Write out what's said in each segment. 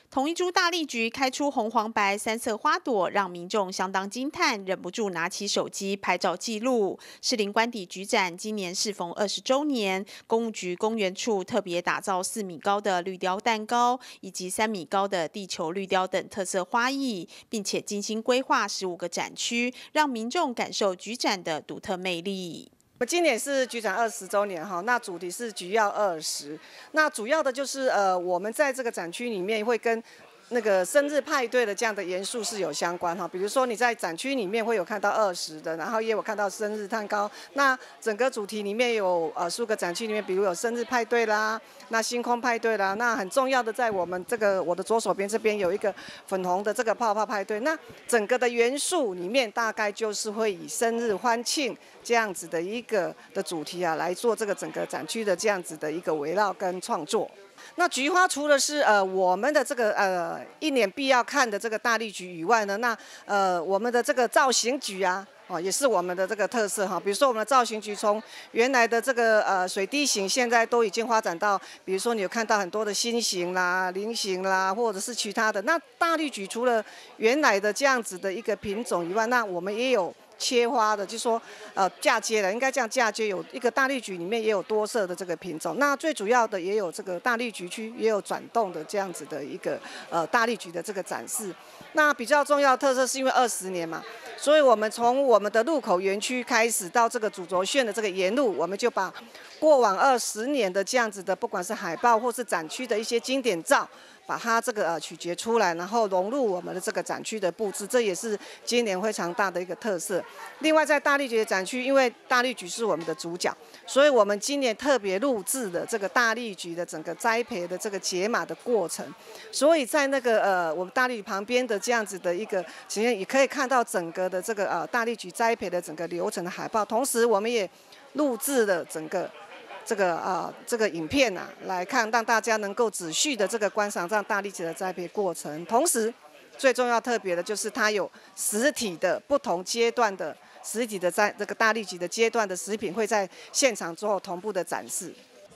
同一株大丽菊开出红、黄、白三色花朵，让民众相当惊叹，忍不住拿起手机拍照记录。士林官邸菊展今年适逢20周年，公务局公园处特别打造4米高的绿雕蛋糕，以及3米高的地球绿雕等特色花艺，并且精心规划15个展区，让民众感受菊展的独特魅力。 今年是菊展20周年哈，那主题是菊要20。那主要的就是我们在这个展区里面会跟那个生日派对的这样的元素是有相关哈。比如说你在展区里面会有看到20的，然后也有看到生日蛋糕。那整个主题里面有15个展区里面，比如有生日派对啦，那星空派对啦，那很重要的在我们我的左手边这边有一个粉红的这个泡泡派对。那整个的元素里面大概就是会以生日欢庆这样子的一个的主题啊，来做这个整个展区的这样子的一个围绕跟创作。那菊花除了是我们的这个一年必要看的这个大丽菊以外呢，那我们的这个造型菊啊，也是我们的这个特色哈。比如说我们的造型菊从原来的这个水滴形，现在都已经发展到，比如说你有看到很多的心形啦、菱形啦，或者是其他的。那大丽菊除了原来的这样子的一个品种以外，那我们也有切花的，就是说嫁接的，应该这样嫁接，有一个大丽菊里面也有多色的这个品种。那最主要的也有这个大丽菊区，也有转动的这样子的一个大丽菊的这个展示。那比较重要的特色是因为20年嘛，所以我们从我们的入口园区开始到这个主轴线的这个沿路，我们就把过往20年的这样子的，不管是海报或是展区的一些经典照，把它这个取决出来，然后融入我们的这个展区的布置，这也是今年非常大的一个特色。另外，在大丽菊的展区，因为大丽菊是我们的主角，所以我们今年特别录制的这个大丽菊的整个栽培的这个解码的过程。所以在那个我们大丽菊旁边的这样子的一个前面，也可以看到整个的这个大丽菊栽培的整个流程的海报。同时，我们也录制了整个这个影片啊，来看，让大家能够仔细的这个观赏这样大丽菊的栽培过程。同时，最重要特别的就是它有实体的不同阶段的实体的在这个大丽菊的阶段的食品会在现场之后同步的展示。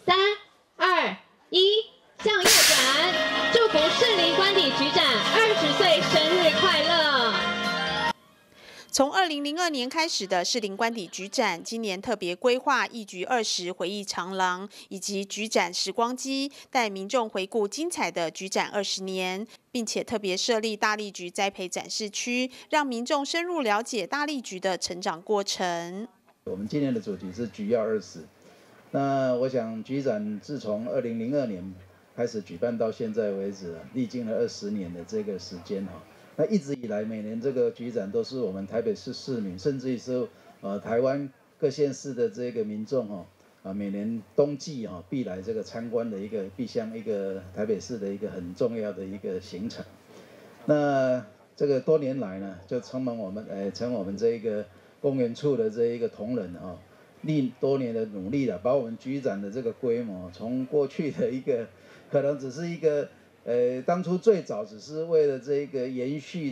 3、2、1，向右转，祝福士林官邸菊展20岁生日快乐。 从2002年开始的士林官邸菊展，今年特别规划一菊20回忆长廊以及菊展时光机，带民众回顾精彩的菊展20年，并且特别设立大丽菊栽培展示区，让民众深入了解大丽菊的成长过程。 我们今年的主题是菊要20。那我想菊展自从2002年开始举办到现在为止，历经了20年的这个时间哈。那一直以来，每年这个菊展都是我们台北市市民，甚至于是台湾各县市的这个民众每年冬季必来这个参观的一个必乡，一个台北市的一个很重要的一个行程。那这个多年来呢，就承我们这一个公园处的这一个同仁历多年的努力了，把我们菊展的这个规模，从过去的一个可能只是一个当初最早只是为了这个延续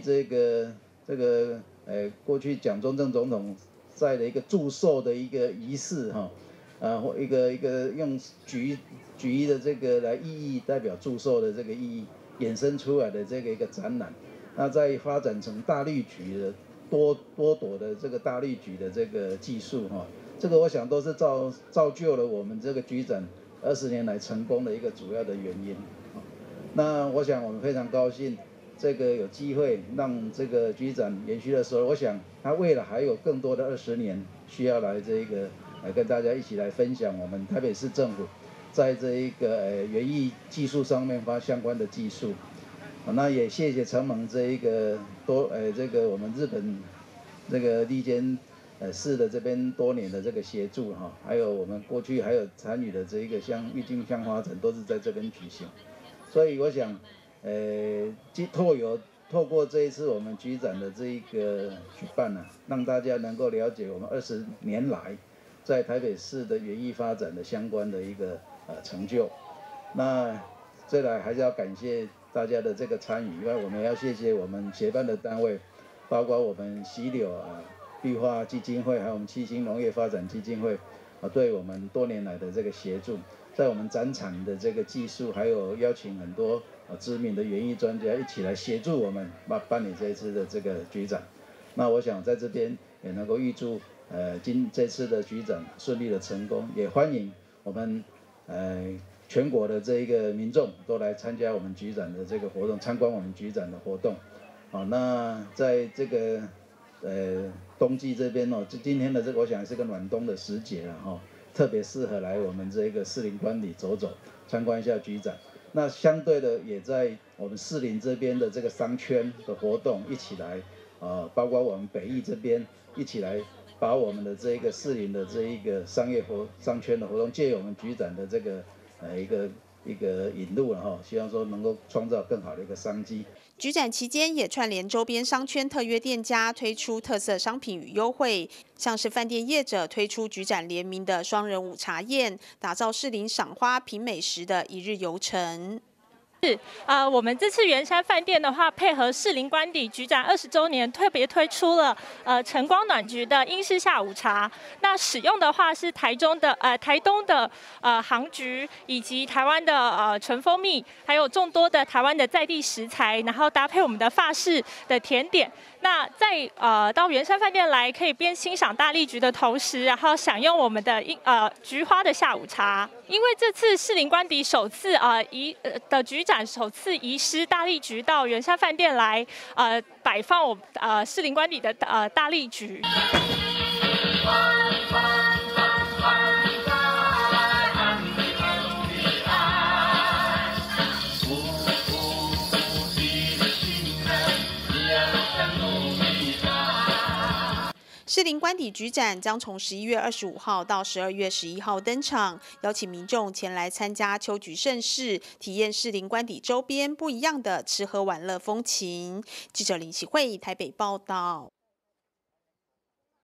过去蒋中正总统在的一个祝寿的一个仪式或一个用菊的这个来意义代表祝寿的这个意义衍生出来的这个一个展览，那再发展成大丽菊的多朵的这个大丽菊的这个技术这个我想都是造就了我们这个菊展20年来成功的一个主要的原因。那我想我们非常高兴，这个有机会让这个菊展延续的时候，我想它未来还有更多的20年需要来跟大家一起来分享我们台北市政府在这一个园艺技术上面相关的技术。那也谢谢承蒙这一个我们日本这个立间市的这边多年的这个协助还有我们过去还有参与的这一个像郁金香花展都是在这边举行。所以我想，透过这一次我们菊展的这一个举办让大家能够了解我们20年来在台北市的园艺发展的相关的一个成就。那再来还是要感谢大家的这个参与，因为我们要谢谢我们协办的单位，包括我们溪柳绿化基金会，还有我们七星农业发展基金会对我们多年来的这个协助。在我们展场的这个技术，还有邀请很多知名的园艺专家一起来协助我们办理这一次的这个局展。那我想在这边也能够预祝这次的局展顺利的成功，也欢迎我们全国的这一个民众都来参加我们局展的这个活动，参观我们局展的活动。好，那在这个冬季这边今天的这个我想是个暖冬的时节了哈，特别适合来我们这个士林官邸走走，参观一下局展。那相对的也在我们士林这边的这个商圈的活动一起来，包括我们北艺这边一起来。把我们的这一个士林的这一个商圈的活动，借由我们局展的这个一个引入了哈，希望说能够创造更好的一个商机。 局展期间也串联周边商圈特约店家推出特色商品与优惠，像是饭店业者推出局展联名的双人午茶宴，打造士林赏花品美食的一日游程。 我们这次圆山饭店的话，配合士林官邸局展20周年，特别推出了晨光暖局的英式下午茶。那使用的话是台东的杭菊，以及台湾的纯蜂蜜，还有众多的台湾的在地食材，然后搭配我们的法式的甜点。那到圆山饭店来，可以边欣赏大荔菊的同时，然后享用我们的菊花的下午茶。因为这次士林官邸首次局展首次移师大荔菊到圆山饭店来摆放我士林官邸的大荔菊。 士林官邸局展将从11月25号到12月11号登场，邀请民众前来参加秋菊盛事，体验士林官邸周边不一样的吃喝玩乐风情。记者林启慧台北报道。